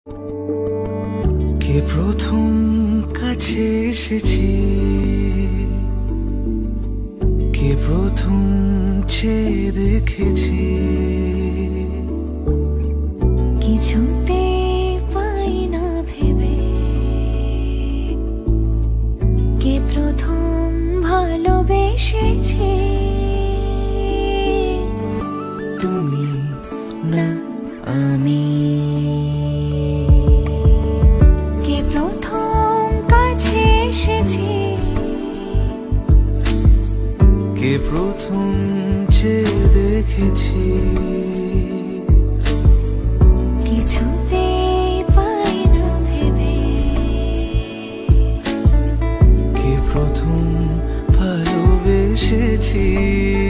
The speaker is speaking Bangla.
কে প্রথম কাছে এসেছি, কে প্রথম চেয়ে দেখেছি, কিছুতে পাই না ভেবে কে প্রথম ভালোবেসেছে। তুমি না আমি, কে প্রথম কাছে এসেছে, কে প্রথম চেয়ে দেখেছি, কিছুতে পাই না ভেবে কে প্রথম ভালোবেসেছি।